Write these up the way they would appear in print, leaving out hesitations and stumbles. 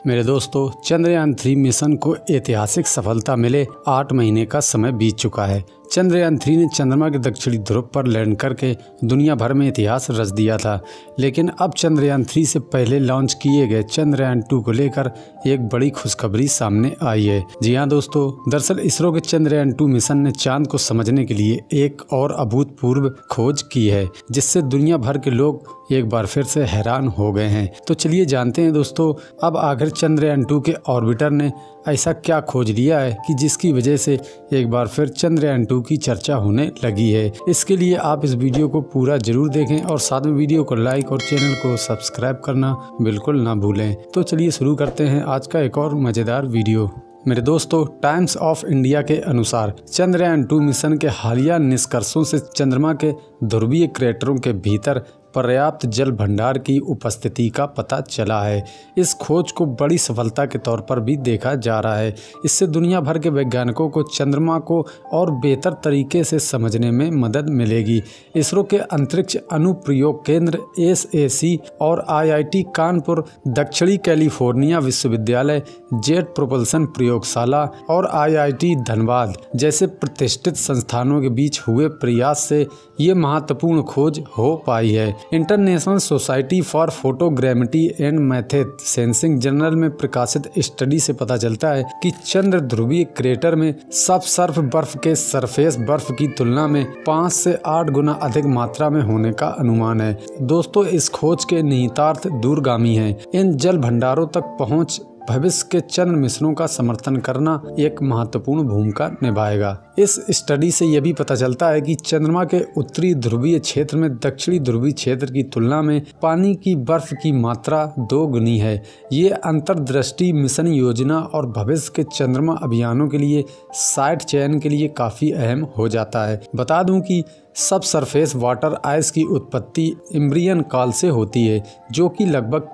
मेरे दोस्तों, चंद्रयान 3 मिशन को ऐतिहासिक सफलता मिले 8 महीने का समय बीत चुका है। चंद्रयान 3 ने चंद्रमा के दक्षिणी ध्रुव पर लैंड करके दुनिया भर में इतिहास रच दिया था। लेकिन अब चंद्रयान 3 से पहले लॉन्च किए गए चंद्रयान 2 को लेकर एक बड़ी खुशखबरी सामने आई है। जी हाँ दोस्तों, दरअसल इसरो के चंद्रयान 2 मिशन ने चांद को समझने के लिए एक और अभूतपूर्व खोज की है, जिससे दुनिया भर के लोग एक बार फिर से हैरान हो गए हैं। तो चलिए जानते हैं दोस्तों, अब आखिर चंद्रयान 2 के ऑर्बिटर ने ऐसा क्या खोज लिया है कि जिसकी वजह से एक बार फिर चंद्रयान 2 की चर्चा होने लगी है। इसके लिए आप इस वीडियो को पूरा जरूर देखें और साथ में वीडियो को लाइक और चैनल को सब्सक्राइब करना बिल्कुल ना भूलें। तो चलिए शुरू करते हैं आज का एक और मजेदार वीडियो। मेरे दोस्तों, टाइम्स ऑफ इंडिया के अनुसार चंद्रयान 2 मिशन के हालिया निष्कर्षों से चंद्रमा के ध्रुवीय क्रेटरों के भीतर पर्याप्त जल भंडार की उपस्थिति का पता चला है। इस खोज को बड़ी सफलता के तौर पर भी देखा जा रहा है। इससे दुनिया भर के वैज्ञानिकों को चंद्रमा को और बेहतर तरीके से समझने में मदद मिलेगी। इसरो के अंतरिक्ष अनुप्रयोग केंद्र SAC और IIT कानपुर, दक्षिणी कैलिफोर्निया विश्वविद्यालय, जेट प्रोपल्सन प्रयोगशाला और IIT धनबाद जैसे प्रतिष्ठित संस्थानों के बीच हुए प्रयास से ये महत्वपूर्ण खोज हो पाई है। International society for photogrammetry and method sensing journal में प्रकाशित स्टडी से पता चलता है कि चंद्र ध्रुवीय क्रेटर में सबसर्फ बर्फ के सरफेस बर्फ की तुलना में 5 से 8 गुना अधिक मात्रा में होने का अनुमान है। दोस्तों, इस खोज के निहितार्थ दूरगामी हैं। इन जल भंडारों तक पहुंच भविष्य के चंद्र मिशनों का समर्थन करना एक महत्वपूर्ण भूमिका निभाएगा। इस स्टडी से यह भी पता चलता है कि चंद्रमा के उत्तरी ध्रुवीय क्षेत्र में दक्षिणी ध्रुवीय क्षेत्र की तुलना में पानी की बर्फ की मात्रा 2 गुनी है। ये अंतर्दृष्टि मिशन योजना और भविष्य के चंद्रमा अभियानों के लिए साइट चयन के लिए काफी अहम हो जाता है। बता दूं कि सब सरफेस वाटर आइस की उत्पत्ति इम्ब्रियन काल से होती है, जो कि लगभग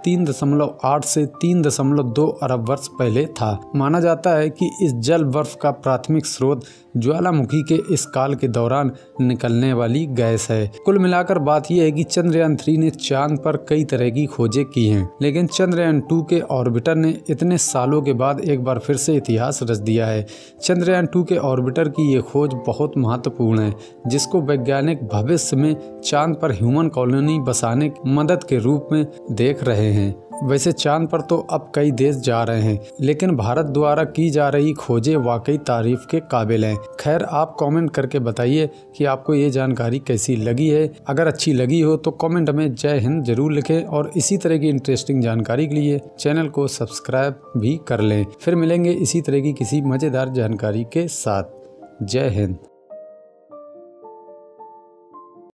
3.8 से 3.2 अरब वर्ष पहले था। माना जाता है कि इस जल बर्फ का प्राथमिक स्रोत ज्वालामुखी के इस काल के दौरान निकलने वाली गैस है। कुल मिलाकर बात यह है कि चंद्रयान 3 ने चांद पर कई तरह की खोजें की हैं, लेकिन चंद्रयान 2 के ऑर्बिटर ने इतने सालों के बाद एक बार फिर से इतिहास रच दिया है। चंद्रयान 2 के ऑर्बिटर की ये खोज बहुत महत्वपूर्ण है, जिसको वैज्ञानिक भविष्य में चांद पर ह्यूमन कॉलोनी बसाने की मदद के रूप में देख रहे हैं। वैसे चांद पर तो अब कई देश जा रहे हैं, लेकिन भारत द्वारा की जा रही खोजें वाकई तारीफ के काबिल हैं। खैर, आप कमेंट करके बताइए कि आपको ये जानकारी कैसी लगी है। अगर अच्छी लगी हो तो कमेंट में जय हिंद जरूर लिखें और इसी तरह की इंटरेस्टिंग जानकारी के लिए चैनल को सब्सक्राइब भी कर लें। फिर मिलेंगे इसी तरह की किसी मज़ेदार जानकारी के साथ। जय हिंद।